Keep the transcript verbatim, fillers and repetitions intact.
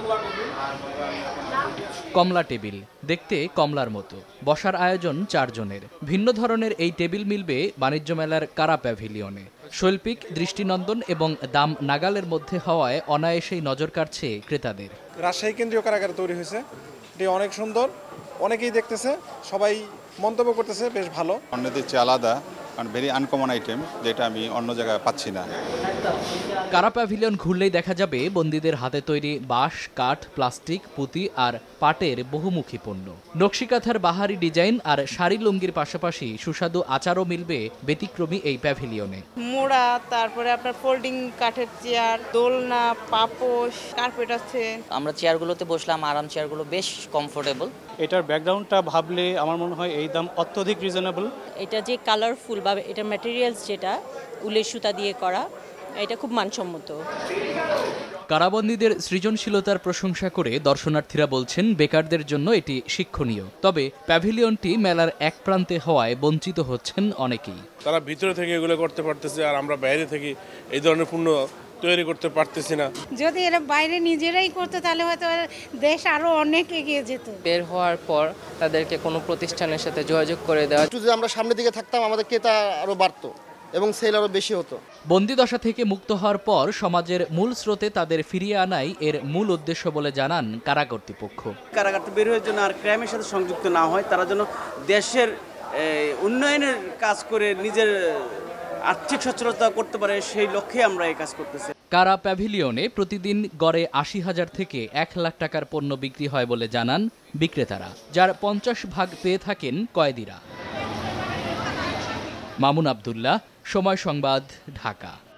কমলা table, দেখতে কমলার মতো, বসার আয়োজন চারজনের। ভিন্ন ধরনের এই টেবিল মিলবে বাণিজ্য মেলার কারা প্যাভিলিয়নে। শৈল্পিক, দৃষ্টিনন্দন এবং দাম নাগালের মধ্যে হওয়ায় অনায়াসেই নজর কাড়ছে ক্রেতাদের। রাজশাহী কেন্দ্রীয় কারাগারে তৈরি হয়েছে, এটি অনেক সুন্দর, অনেকেই দেখতেছে, সবাই মন্তব্য করতেছে বেশ ভালো। অন্যদের চেয়ে আলাদা, কারণ ভেরি আনকমন আইটেম, যেটা আমি অন্য জায়গায় পাচ্ছি না। কারা প্যাভিলিয়ন ঘুরলেই দেখা যাবে বন্দীদের হাতে তৈরি বাঁশ, কাঠ, প্লাস্টিক, পুঁতি আর পাটের বহুমুখী পণ্য। নকশিকাঁথার বাহারি ডিজাইন আর শাড়ি লুঙ্গির পাশাপাশি সুস্বাদু আচারও মিলবে ব্যতিক্রমী এই প্যাভিলিয়নে। মোড়া, তারপরে আপনার ফোল্ডিং কাঠের চেয়ার, দোলনা, পাপোশ, কার্পেট আছে। আমরা চেয়ারগুলোতে বসলাম, আরাম চেয়ারগুলো বেশ কমফোর্টেবল। এটার ব্যাকগ্রাউন্ডটা ভাবলে আমার মনে হয় এই দাম অত্যধিক রিজনেবল। এটা যে কালারফুল বা এটার ম্যাটেরিয়ালস যেটা উলের সুতা দিয়ে করা, এটা খুব মানসম্মত। কারাবন্দীদের সৃজনশীলতার প্রশংসা করে দর্শনার্থীরা বলছেন বেকারদের জন্য এটি শিক্ষণীয়। তবে প্যাভিলিয়নটি মেলার এক প্রান্তে হওয়ায় বঞ্চিত হচ্ছেন অনেকেই। তারা ভিতরে থেকে এগুলো করতে পারতেছে, আর আমরা বাইরে থেকে এই ধরনের পণ্য তৈরি করতে পারতেছি না। যদি এরা বাইরে নিজেরাই করতে তাহলে হয়তো দেশ আরো অনেক এগিয়ে যেত। বের হওয়ার পর তাদেরকে কোনো প্রতিষ্ঠানের সাথে যোগাযোগ করে দেওয়া। একটু যদি আমরা সামনের দিকে থাকতাম, আমাদের ক্রেতা আরো বাড়তো এবং সেল আরো বেশি হতো। বন্দিদশা থেকে মুক্ত হওয়ার পর সমাজের মূল স্রোতে তাদের ফিরিয়ে আনাই এর মূল উদ্দেশ্য বলে জানান কারা কর্তৃপক্ষ। কারাগার বের হওয়ার জন্য আর ক্রাইমের সাথে সংযুক্ত না হয়, তারা যেন দেশের উন্নয়নের কাজ করে নিজের আর্থিক সচ্ছলতা করতে পারে, সেই লক্ষ্যে আমরা এই কাজ করতেছি। কারা প্যাভিলিয়নে প্রতিদিন গড়ে আশি হাজার থেকে এক লাখ টাকার পণ্য বিক্রি হয় বলে জানান বিক্রেতারা, যার পঞ্চাশ ভাগ পেয়ে থাকেন কয়েদিরা। মামুন আব্দুল্লাহ, সময় সংবাদ, ঢাকা।